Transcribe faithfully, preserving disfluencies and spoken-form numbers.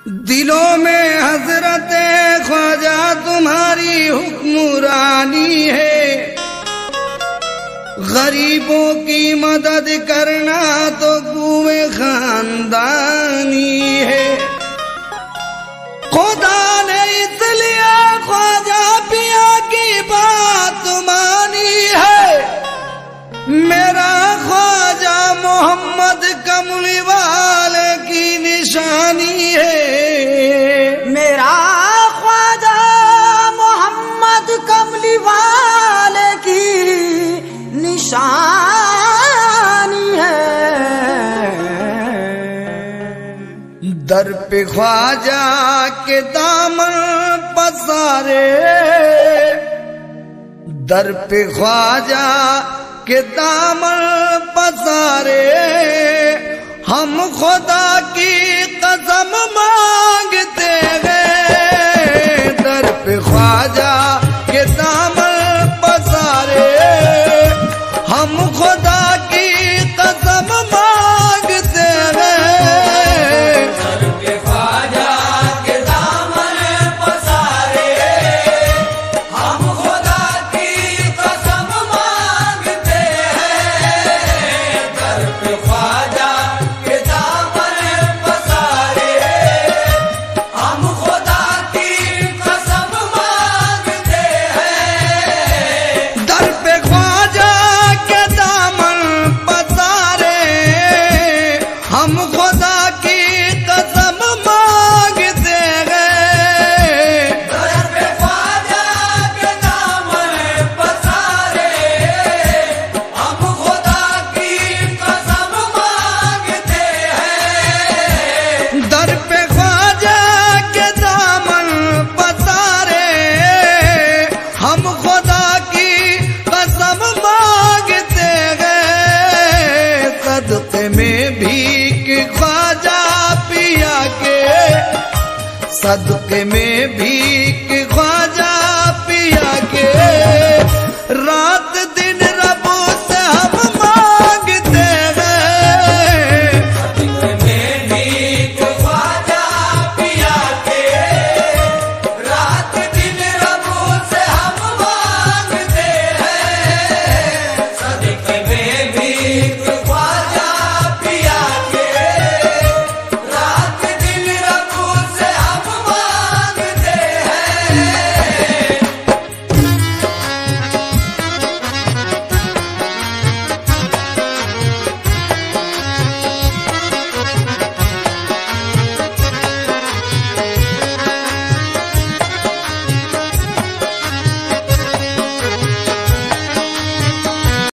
दिलों में हजरत ख्वाजा तुम्हारी हुक्मरानी है। गरीबों की मदद करना तो कुए खानदानी है। खुदा ने इसलिए ख्वाजा पिया की बात मानी है। मेरा ख्वाजा मोहम्मद कमली वाले की निशानी है। मेरा ख्वाजा मोहम्मद कमली वाले की निशानी है। दर पे ख्वाजा के दामन पसारे, दर पे ख्वाजा के दामन पसारे, हम खुदा की कसम मांगते हैं। दर पे ख्वाजा के दामन पसारे, हम खुदा की कसम मांगते हैं। दर पे ख्वाजा के दामन पसारे, हम खुदा की कसम मांगते हैं। दर पे ख्वाजा के दामन पसारे, हम खुदा की कसम मांगते हैं। दर पे ख्वाजा के दामन पसारे, हम खुदा की कसम मांगते हैं। दर पे ख्वाजा के दामन पसारे, हम खुदा की कसम मांगते हैं। दर पे ख्वाजा के दामन पसारे, हम खुदा की कसम मांगते हैं। सदक़े में भीख ख्वाजा पिया के, सदक़े में भीख